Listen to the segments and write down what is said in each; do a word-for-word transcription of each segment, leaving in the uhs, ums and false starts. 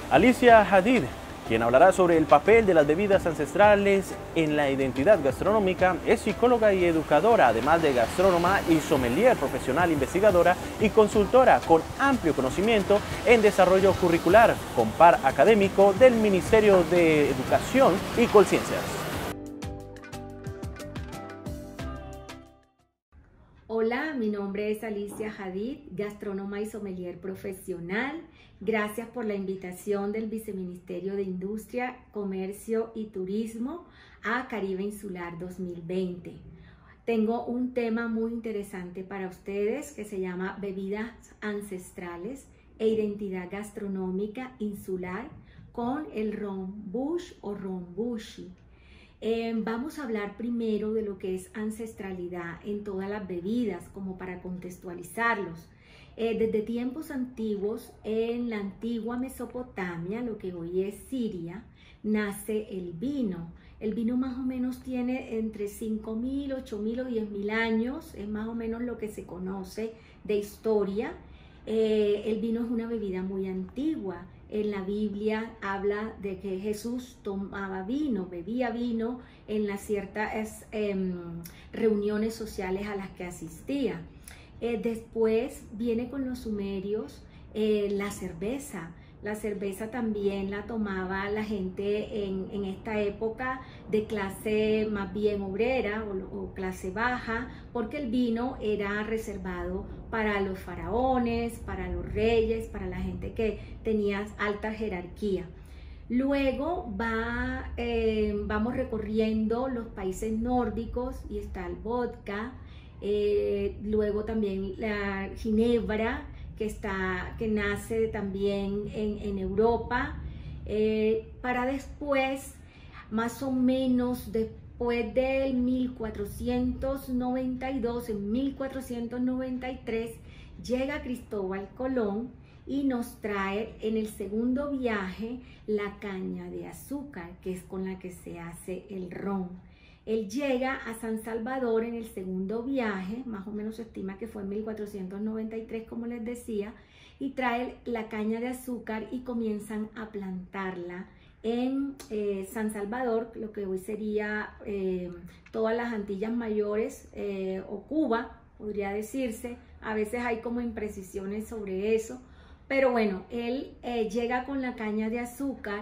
Alicia Hadid, quien hablará sobre el papel de las bebidas ancestrales en la identidad gastronómica, es psicóloga y educadora, además de gastrónoma y sommelier profesional, investigadora y consultora con amplio conocimiento en desarrollo curricular, con par académico del Ministerio de Educación y Colciencias. Hola, mi nombre es Alicia Hadid, gastrónoma y sommelier profesional. Gracias por la invitación del Viceministerio de Industria, Comercio y Turismo a Caribe Insular dos mil veinte. Tengo un tema muy interesante para ustedes que se llama bebidas ancestrales e identidad gastronómica insular con el ron bush o ron bushy. Eh, vamos a hablar primero de lo que es ancestralidad en todas las bebidas, como para contextualizarlos. Eh, desde tiempos antiguos, en la antigua Mesopotamia, lo que hoy es Siria, nace el vino. El vino más o menos tiene entre cinco mil, ocho mil o diez mil años, es más o menos lo que se conoce de historia. Eh, el vino es una bebida muy antigua. En la Biblia habla de que Jesús tomaba vino, bebía vino en las ciertas eh, reuniones sociales a las que asistía. Eh, después viene con los sumerios eh, la cerveza. La cerveza también la tomaba la gente en, en esta época de clase más bien obrera o, o clase baja, porque el vino era reservado para los faraones, para los reyes, para la gente que tenía alta jerarquía. Luego va, eh, vamos recorriendo los países nórdicos y está el vodka, eh, luego también la ginebra, que, está, que nace también en, en Europa, eh, para después, más o menos después del mil cuatrocientos noventa y dos, en mil cuatrocientos noventa y tres, llega Cristóbal Colón y nos trae en el segundo viaje la caña de azúcar, que es con la que se hace el ron. Él llega a San Salvador en el segundo viaje, más o menos se estima que fue en mil cuatrocientos noventa y tres, como les decía, y trae la caña de azúcar y comienzan a plantarla en eh, San Salvador, lo que hoy sería eh, todas las Antillas Mayores eh, o Cuba, podría decirse. A veces hay como imprecisiones sobre eso, pero bueno, él eh, llega con la caña de azúcar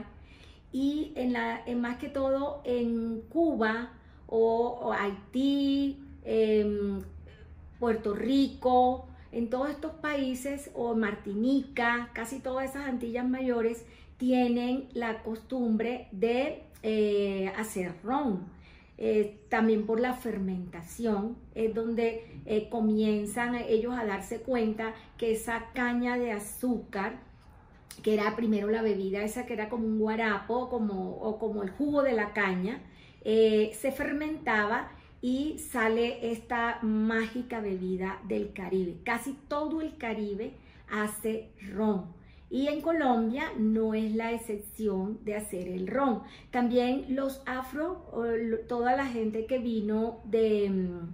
y en la, en más que todo en Cuba, o, o Haití, eh, Puerto Rico, en todos estos países, o Martinica, casi todas esas Antillas Mayores tienen la costumbre de eh, hacer ron. Eh, también por la fermentación es donde eh, comienzan ellos a darse cuenta que esa caña de azúcar, que era primero la bebida esa que era como un guarapo como, o como el jugo de la caña, Eh, se fermentaba y sale esta mágica bebida del Caribe. Casi todo el Caribe hace ron y en Colombia no es la excepción de hacer el ron. También los afro, toda la gente que vino de,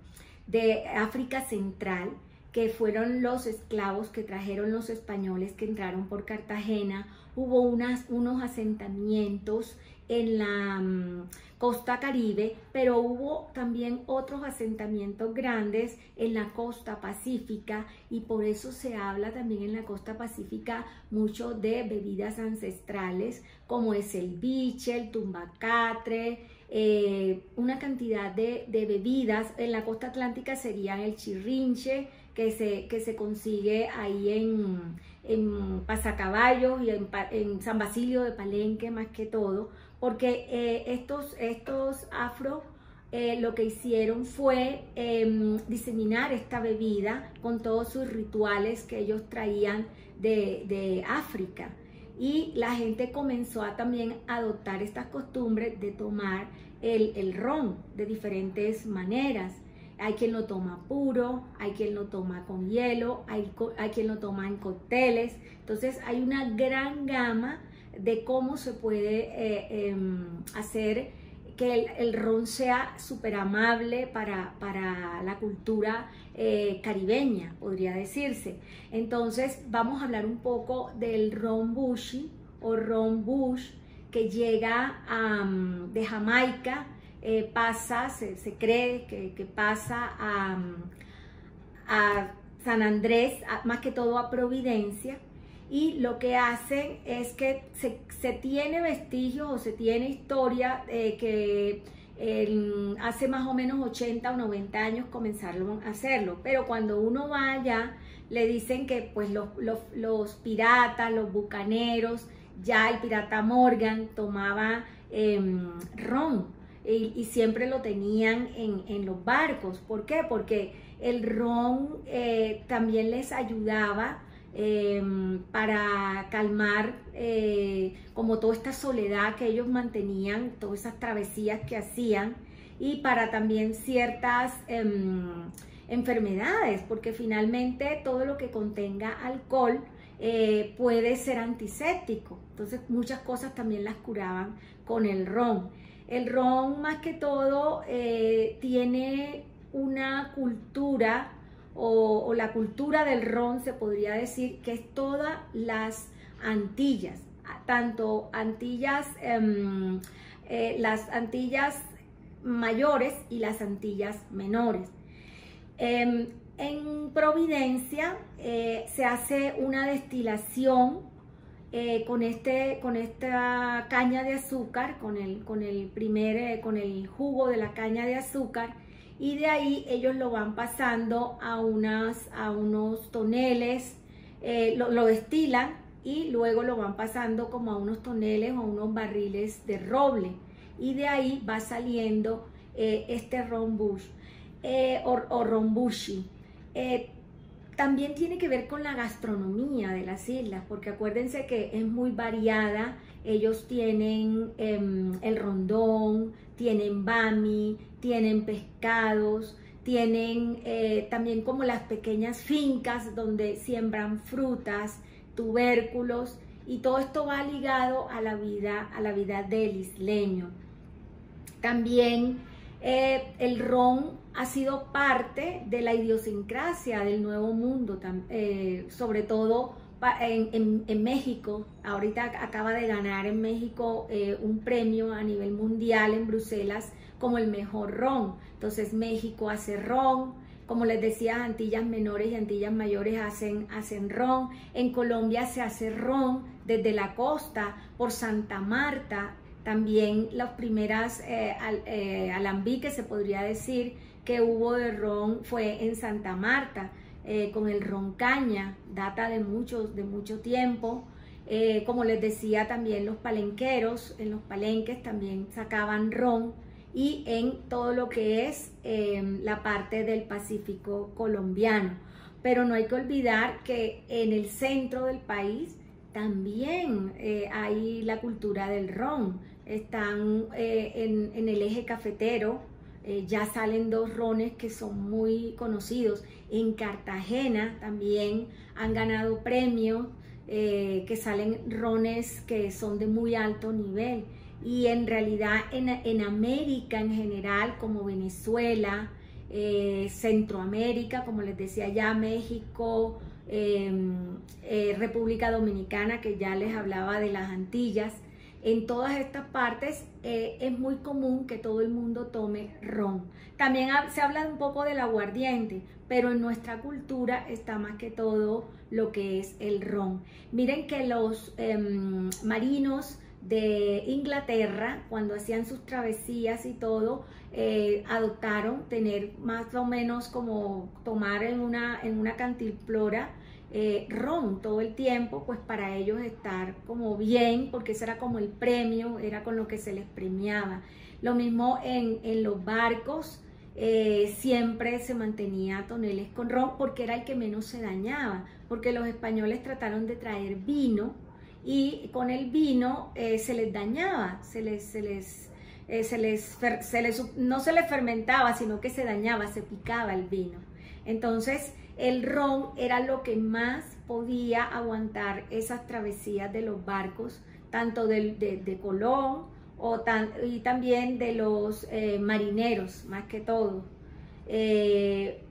de África Central, que fueron los esclavos que trajeron los españoles que entraron por Cartagena, hubo unas, unos asentamientos en la um, costa Caribe, pero hubo también otros asentamientos grandes en la costa Pacífica, y por eso se habla también en la costa Pacífica mucho de bebidas ancestrales, como es el biche, el tumbacatre, eh, una cantidad de, de bebidas. En la costa atlántica sería el chirrinche, que se, que se consigue ahí en, en Pasacaballos y en, en San Basilio de Palenque más que todo, porque eh, estos, estos afro eh, lo que hicieron fue eh, diseminar esta bebida con todos sus rituales que ellos traían de, de África, y la gente comenzó a también adoptar estas costumbres de tomar el, el ron de diferentes maneras. Hay quien lo toma puro, hay quien lo toma con hielo, hay, hay quien lo toma en cócteles. Entonces hay una gran gama de cómo se puede eh, eh, hacer que el, el ron sea súper amable para, para la cultura eh, caribeña, podría decirse. Entonces vamos a hablar un poco del ron bushy o ron bush, que llega a, de Jamaica, eh, pasa, se, se cree que, que pasa a, a San Andrés, a, más que todo a Providencia, y lo que hacen es que se, se tiene vestigios o se tiene historia eh, que eh, hace más o menos ochenta o noventa años comenzaron a hacerlo, pero cuando uno va allá le dicen que pues los, los, los piratas, los bucaneros, ya el pirata Morgan tomaba eh, ron y, y siempre lo tenían en, en los barcos. ¿Por qué? Porque el ron eh, también les ayudaba eh, para calmar eh, como toda esta soledad que ellos mantenían, todas esas travesías que hacían, y para también ciertas eh, enfermedades, porque finalmente todo lo que contenga alcohol eh, puede ser antiséptico. Entonces muchas cosas también las curaban con el ron. El ron más que todo eh, tiene una cultura o, o la cultura del ron, se podría decir que es todas las Antillas, tanto Antillas, eh, eh, las Antillas mayores y las Antillas menores. Eh, en Providencia eh, se hace una destilación eh, con, este, con esta caña de azúcar, con el, con, el primer, eh, con el jugo de la caña de azúcar, y de ahí ellos lo van pasando a, unas, a unos toneles, eh, lo, lo destilan y luego lo van pasando como a unos toneles o unos barriles de roble, y de ahí va saliendo eh, este ron bush eh, o, o ron bushy. Eh, también tiene que ver con la gastronomía de las islas, porque acuérdense que es muy variada. Ellos tienen eh, el rondón, tienen bami, tienen pescados, tienen eh, también como las pequeñas fincas donde siembran frutas, tubérculos, y todo esto va ligado a la vida, a la vida del isleño. También eh, el ron ha sido parte de la idiosincrasia del Nuevo Mundo, eh, sobre todo en, en, en México. Ahorita acaba de ganar en México eh, un premio a nivel mundial en Bruselas como el mejor ron. Entonces México hace ron, como les decía, Antillas menores y Antillas mayores hacen, hacen ron. En Colombia se hace ron desde la costa, por Santa Marta. También las primeras eh, al, eh, alambiques, se podría decir, que hubo de ron fue en Santa Marta, eh, con el ron caña, data de, muchos, de mucho tiempo. Eh, como les decía, también los palenqueros, en los palenques también sacaban ron, y en todo lo que es eh, la parte del Pacífico colombiano. Pero no hay que olvidar que en el centro del país también eh, hay la cultura del ron. Están eh, en, en el eje cafetero, eh, ya salen dos rones que son muy conocidos. En Cartagena también han ganado premios, eh, que salen rones que son de muy alto nivel. Y en realidad en, en América en general, como Venezuela, eh, Centroamérica, como les decía ya, México, eh, eh, República Dominicana, que ya les hablaba de las Antillas, en todas estas partes eh, es muy común que todo el mundo tome ron. También ha, se habla un poco del aguardiente, pero en nuestra cultura está más que todo lo que es el ron. Miren que los eh, marinos de Inglaterra, cuando hacían sus travesías y todo, eh, adoptaron tener más o menos como tomar en una, en una cantimplora eh, ron todo el tiempo, pues para ellos estar como bien, porque ese era como el premio, era con lo que se les premiaba. Lo mismo en, en los barcos, eh, siempre se mantenía toneles con ron, porque era el que menos se dañaba, porque los españoles trataron de traer vino, y con el vino eh, se les dañaba, se les, se les, eh, se les, se les, no se les fermentaba, sino que se dañaba, se picaba el vino. Entonces el ron era lo que más podía aguantar esas travesías de los barcos, tanto de, de, de Colón o tan, y también de los eh, marineros, más que todo. Eh,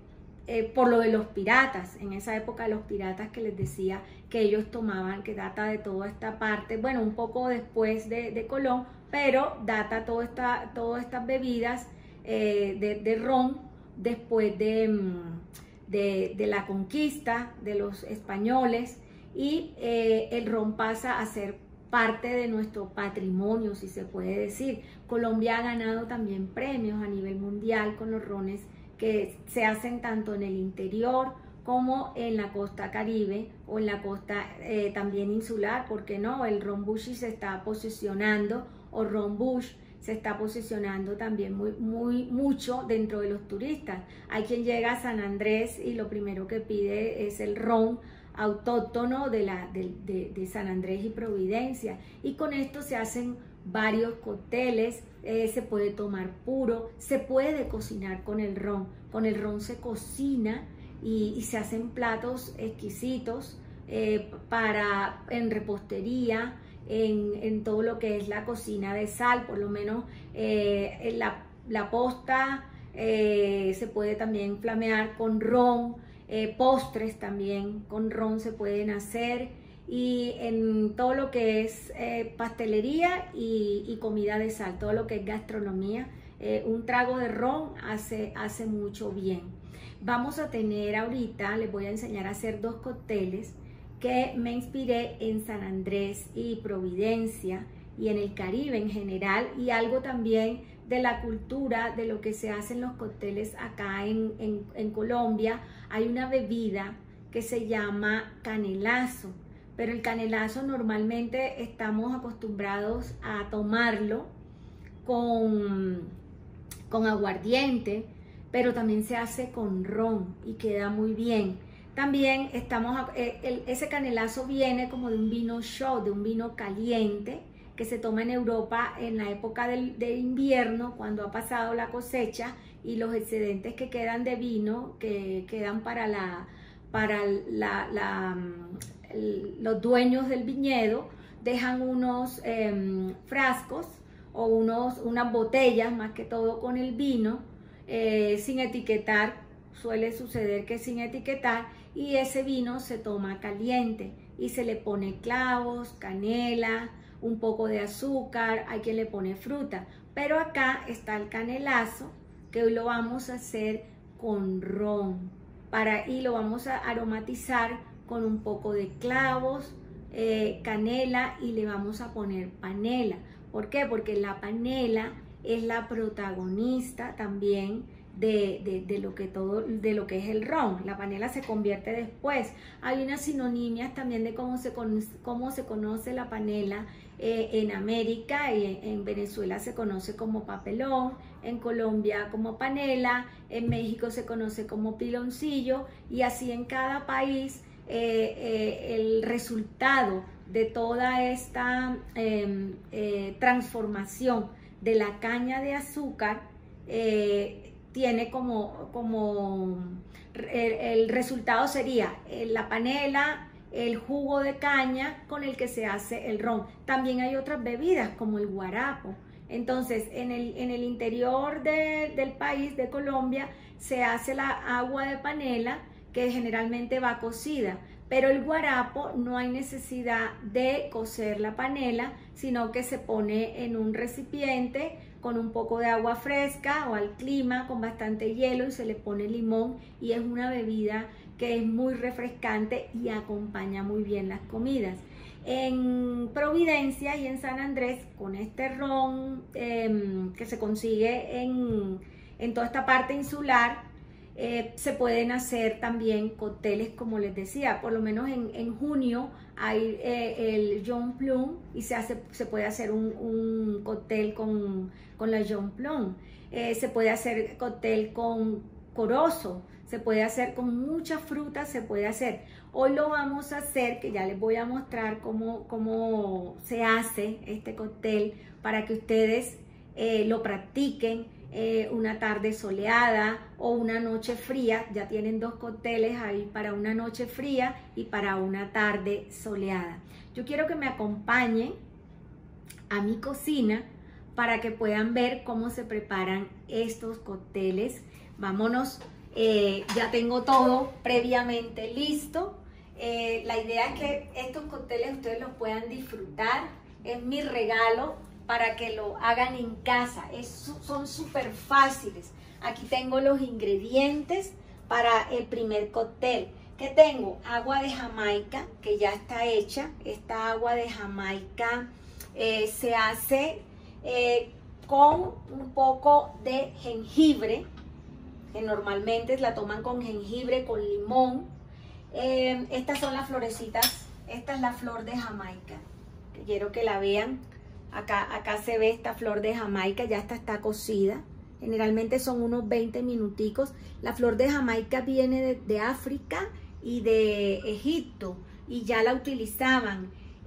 eh, por lo de los piratas, en esa época los piratas que les decía que ellos tomaban, que data de toda esta parte, bueno, un poco después de, de Colón, pero data toda esta, todas estas bebidas eh, de, de ron después de, de, de la conquista de los españoles, y eh, el ron pasa a ser parte de nuestro patrimonio, si se puede decir. Colombia ha ganado también premios a nivel mundial con los rones que se hacen tanto en el interior como en la costa caribe o en la costa eh, también insular, porque no, el ron Bushy se está posicionando, o ron Bush se está posicionando también muy, muy, mucho dentro de los turistas. Hay quien llega a San Andrés y lo primero que pide es el ron autóctono de, la, de, de, de San Andrés y Providencia, y con esto se hacen varios cócteles. Eh, se puede tomar puro, se puede cocinar con el ron, con el ron se cocina y, y se hacen platos exquisitos eh, para, en repostería, en, en todo lo que es la cocina de sal, por lo menos eh, en la, la posta eh, se puede también flamear con ron, eh, postres también con ron se pueden hacer, y en todo lo que es eh, pastelería y, y comida de sal, todo lo que es gastronomía, eh, un trago de ron hace, hace mucho bien. Vamos a tener ahorita, les voy a enseñar a hacer dos cócteles que me inspiré en San Andrés y Providencia y en el Caribe en general, y algo también de la cultura de lo que se hacen los cócteles acá en, en, en Colombia. Hay una bebida que se llama canelazo, pero el canelazo normalmente estamos acostumbrados a tomarlo con, con aguardiente, pero también se hace con ron y queda muy bien. También estamos, el, ese canelazo viene como de un vino shot, de un vino caliente que se toma en Europa en la época del, de invierno, cuando ha pasado la cosecha, y los excedentes que quedan de vino, que quedan para, la, para la, la, el, los dueños del viñedo, dejan unos eh, frascos o unos, unas botellas, más que todo con el vino, eh, sin etiquetar, suele suceder que sin etiquetar, y ese vino se toma caliente y se le pone clavos, canela, un poco de azúcar, hay quien le pone fruta, pero acá está el canelazo, que hoy lo vamos a hacer con ron, para, y lo vamos a aromatizar con un poco de clavos, eh, canela, y le vamos a poner panela. ¿Por qué? Porque la panela es la protagonista también De, de, de lo que todo de lo que es el ron. La panela se convierte después. Hay unas sinonimias también de cómo se conoce, cómo se conoce la panela eh, en América, y en, en Venezuela se conoce como papelón, en Colombia como panela, en México se conoce como piloncillo, y así en cada país eh, eh, el resultado de toda esta eh, eh, transformación de la caña de azúcar eh, tiene como, como el, el resultado sería la panela, el jugo de caña con el que se hace el ron. También hay otras bebidas como el guarapo. Entonces, en el, en el interior de, del país, de Colombia, se hace la agua de panela, que generalmente va cocida, pero el guarapo no hay necesidad de cocer la panela, sino que se pone en un recipiente con un poco de agua fresca o al clima, con bastante hielo, y se le pone limón, y es una bebida que es muy refrescante y acompaña muy bien las comidas. En Providencia y en San Andrés, con este ron eh, que se consigue en, en toda esta parte insular, eh, se pueden hacer también cócteles, como les decía. Por lo menos en, en junio hay eh, el John Plum, y se, hace, se puede hacer un, un cóctel con, con la John Plum. Eh, se puede hacer cóctel con corozo, se puede hacer con muchas frutas, se puede hacer. Hoy lo vamos a hacer, que ya les voy a mostrar cómo, cómo se hace este cóctel, para que ustedes eh, lo practiquen eh, una tarde soleada o una noche fría. Ya tienen dos cócteles ahí para una noche fría y para una tarde soleada. Yo quiero que me acompañen a mi cocina para que puedan ver cómo se preparan estos cócteles. Vámonos Eh, ya tengo todo previamente listo. Eh, la idea es que estos cócteles ustedes los puedan disfrutar. Es mi regalo para que lo hagan en casa. Es, son súper fáciles. Aquí tengo los ingredientes para el primer cóctel. ¿Qué tengo? Agua de Jamaica, que ya está hecha. Esta agua de Jamaica eh, se hace eh, con un poco de jengibre, que normalmente la toman con jengibre, con limón. Eh, estas son las florecitas. Esta es la flor de Jamaica, que quiero que la vean. Acá, acá se ve esta flor de Jamaica, ya esta está cocida. Generalmente son unos veinte minuticos. La flor de Jamaica viene de, de África y de Egipto y ya la utilizaban.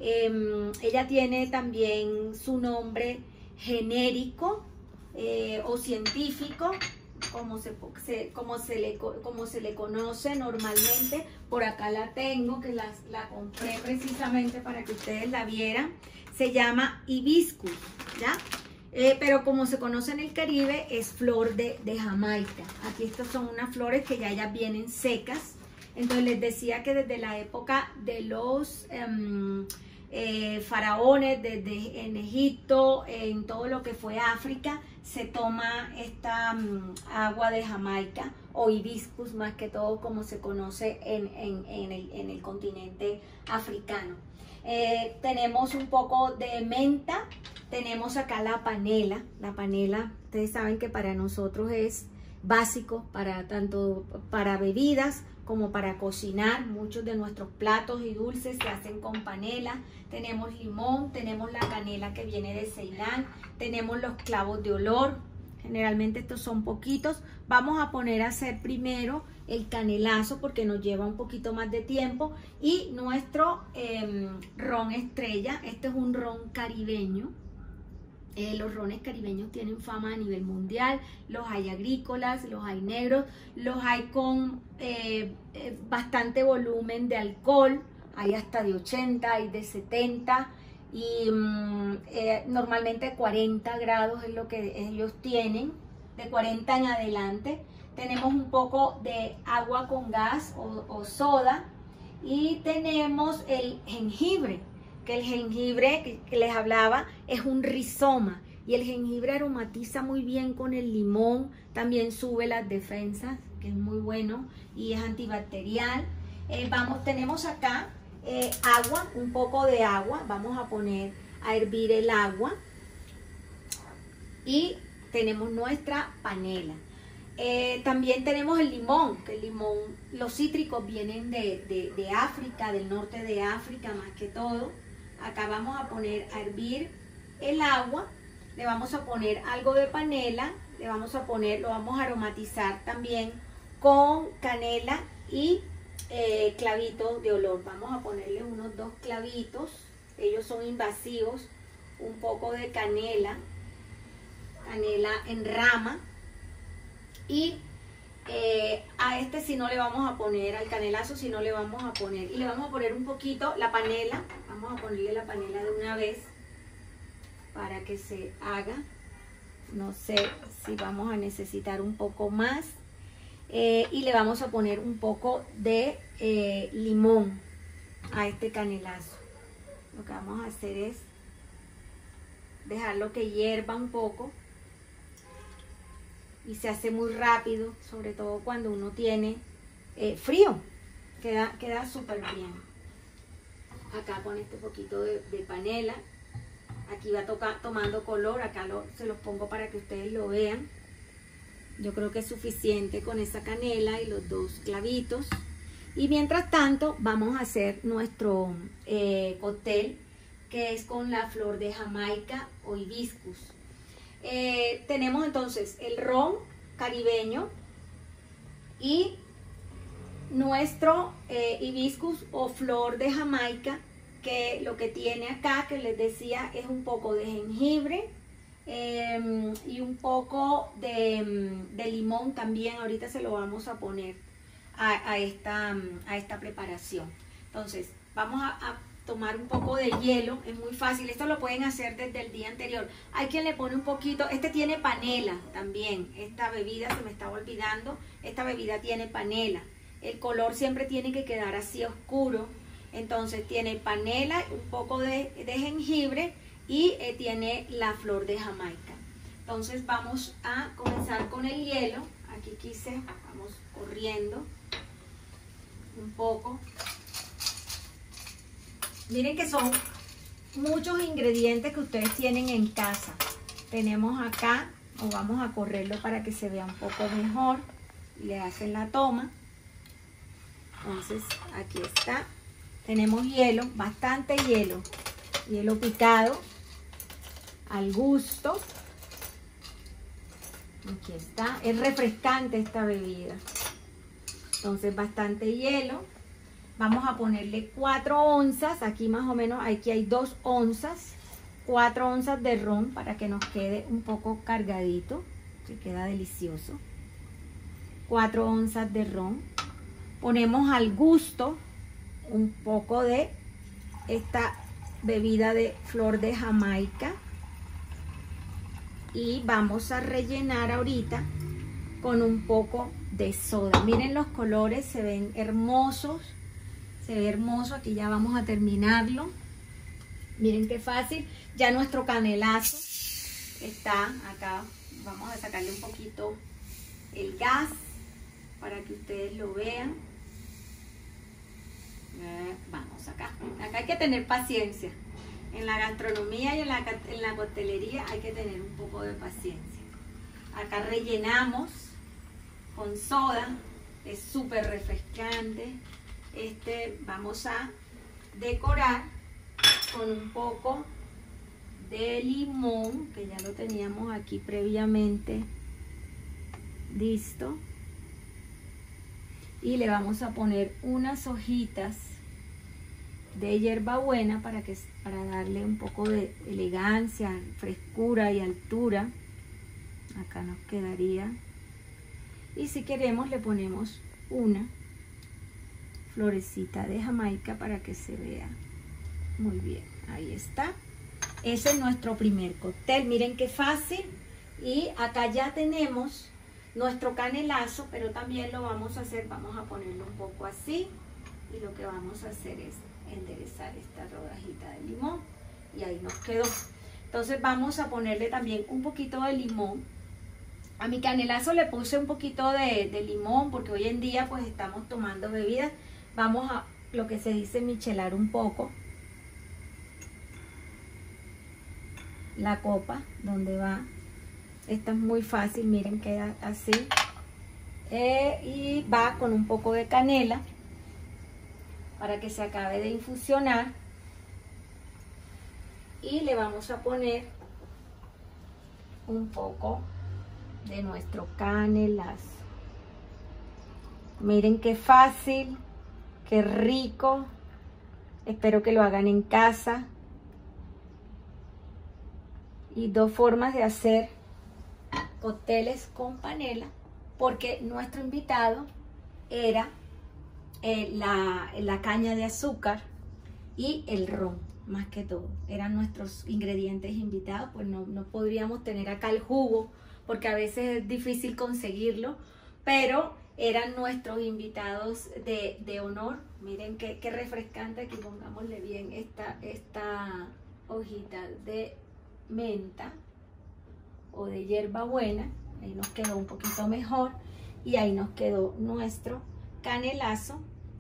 Eh, ella tiene también su nombre genérico eh, o científico, como se, se, como, se le, como se le conoce normalmente. Por acá la tengo, que la, la compré precisamente para que ustedes la vieran. Se llama hibiscus, ¿ya? Eh, pero como se conoce en el Caribe, es flor de, de Jamaica. Aquí estas son unas flores que ya, ya vienen secas. Entonces les decía que desde la época de los um, eh, faraones, desde en Egipto, en todo lo que fue África, se toma esta um, agua de Jamaica o hibiscus, más que todo como se conoce en, en, en, el, en el continente africano. Eh, tenemos un poco de menta, tenemos acá la panela. La panela, ustedes saben que para nosotros es básico, para tanto para bebidas como para cocinar. Muchos de nuestros platos y dulces se hacen con panela. Tenemos limón, tenemos la canela que viene de Ceilán, tenemos los clavos de olor. Generalmente estos son poquitos. Vamos a poner a hacer primero el canelazo porque nos lleva un poquito más de tiempo. Y nuestro eh, ron estrella. Este es un ron caribeño. Eh, los rones caribeños tienen fama a nivel mundial. Los hay agrícolas, los hay negros, los hay con eh, eh, bastante volumen de alcohol. Hay hasta de ochenta, hay de setenta. Y um, eh, normalmente cuarenta grados es lo que ellos tienen, de cuarenta en adelante. Tenemos un poco de agua con gas o, o soda y tenemos el jengibre, que el jengibre que, que les hablaba es un rizoma y el jengibre aromatiza muy bien con el limón, también sube las defensas, que es muy bueno y es antibacterial. Eh, vamos, tenemos acá Eh, agua, un poco de agua. Vamos a poner a hervir el agua y tenemos nuestra panela. Eh, también tenemos el limón, que el limón, los cítricos vienen de, de, de África, del norte de África más que todo. Acá vamos a poner a hervir el agua, le vamos a poner algo de panela, le vamos a poner, lo vamos a aromatizar también con canela y Eh, clavitos de olor. Vamos a ponerle unos dos clavitos, ellos son invasivos, un poco de canela, canela en rama, y eh, a este si no le vamos a poner, al canelazo si no le vamos a poner, y le vamos a poner un poquito la panela, vamos a ponerle la panela de una vez para que se haga. No sé si vamos a necesitar un poco más. Eh, y le vamos a poner un poco de eh, limón a este canelazo. Lo que vamos a hacer es dejarlo que hierva un poco y se hace muy rápido, sobre todo cuando uno tiene eh, frío, queda, queda súper bien. Acá con este poquito de, de panela, aquí va toca, tomando color, acá lo, se los pongo para que ustedes lo vean. Yo creo que es suficiente con esa canela y los dos clavitos. Y mientras tanto vamos a hacer nuestro eh, cóctel, que es con la flor de Jamaica o hibiscus. Eh, tenemos entonces el ron caribeño y nuestro eh, hibiscus o flor de Jamaica, que lo que tiene acá, que les decía, es un poco de jengibre, Eh, y un poco de, de limón también. Ahorita se lo vamos a poner a, a, esta, a esta preparación. Entonces vamos a, a tomar un poco de hielo, es muy fácil, esto lo pueden hacer desde el día anterior. Hay quien le pone un poquito, este tiene panela también, esta bebida se me estaba olvidando, esta bebida tiene panela, el color siempre tiene que quedar así oscuro, entonces tiene panela, un poco de, de jengibre y eh, tiene la flor de Jamaica. Entonces vamos a comenzar con el hielo, aquí quise, vamos corriendo un poco. Miren que son muchos ingredientes que ustedes tienen en casa. Tenemos acá, o vamos a correrlo para que se vea un poco mejor. Le hacen la toma. Entonces, aquí está. Tenemos hielo, bastante hielo. Hielo picado, al gusto. Aquí está. Es refrescante esta bebida. Entonces, bastante hielo. Vamos a ponerle cuatro onzas, aquí más o menos, aquí hay dos onzas, cuatro onzas de ron para que nos quede un poco cargadito, que queda delicioso. cuatro onzas de ron. Ponemos al gusto un poco de esta bebida de flor de Jamaica. Y vamos a rellenar ahorita con un poco de soda. Miren los colores, se ven hermosos. Se ve hermoso, aquí ya vamos a terminarlo. Miren qué fácil. Ya nuestro canelazo está acá. Vamos a sacarle un poquito el gas para que ustedes lo vean. Eh, vamos acá. Acá hay que tener paciencia. En la gastronomía y en la, en la coctelería hay que tener un poco de paciencia. Acá rellenamos con soda. Es súper refrescante. Este vamos a decorar con un poco de limón, que ya lo teníamos aquí previamente listo, y le vamos a poner unas hojitas de hierbabuena para que para darle un poco de elegancia, frescura y altura. Acá nos quedaría, y si queremos le ponemos una florecita de Jamaica para que se vea muy bien. Ahí está. Ese es nuestro primer cóctel. Miren qué fácil. Y acá ya tenemos nuestro canelazo, pero también lo vamos a hacer, vamos a ponerlo un poco así, y lo que vamos a hacer es enderezar esta rodajita de limón, y ahí nos quedó. Entonces vamos a ponerle también un poquito de limón. A mi canelazo le puse un poquito de, de limón, porque hoy en día pues estamos tomando bebidas. Vamos a lo que se dice michelar un poco la copa donde va. Esta es muy fácil, miren, queda así. Eh, y va con un poco de canela para que se acabe de infusionar. Y le vamos a poner un poco de nuestro canelazo. Miren qué fácil. Qué rico. Espero que lo hagan en casa. Y dos formas de hacer cócteles con panela, porque nuestro invitado era eh, la, la caña de azúcar y el ron, más que todo. Eran nuestros ingredientes invitados, pues no, no podríamos tener acá el jugo, porque a veces es difícil conseguirlo, pero eran nuestros invitados de, de honor. Miren qué, qué refrescante. Aquí pongámosle bien esta, esta hojita de menta o de hierbabuena. Ahí nos quedó un poquito mejor, y ahí nos quedó nuestro canelazo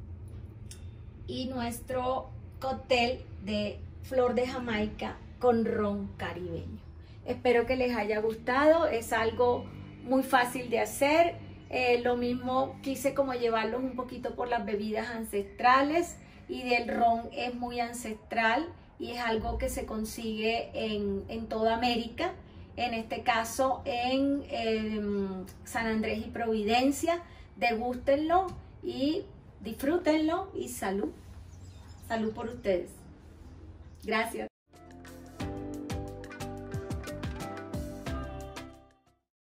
y nuestro cóctel de flor de Jamaica con ron caribeño. Espero que les haya gustado. Es algo muy fácil de hacer. Eh, lo mismo quise como llevarlos un poquito por las bebidas ancestrales, y del ron es muy ancestral y es algo que se consigue en, en toda América, en este caso en eh, San Andrés y Providencia. Degústenlo y disfrútenlo, y salud, salud por ustedes. Gracias.